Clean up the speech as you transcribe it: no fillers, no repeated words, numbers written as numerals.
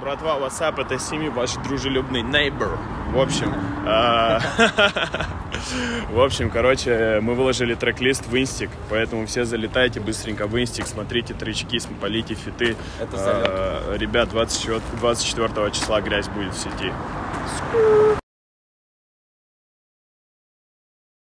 Братва, WhatsApp, это Сими, ваш дружелюбный neighbor. В общем, короче, мы выложили трек-лист в инстик, поэтому все залетайте быстренько в инстик, смотрите тречки, полите фиты. Ребят, 24 числа грязь будет в сети.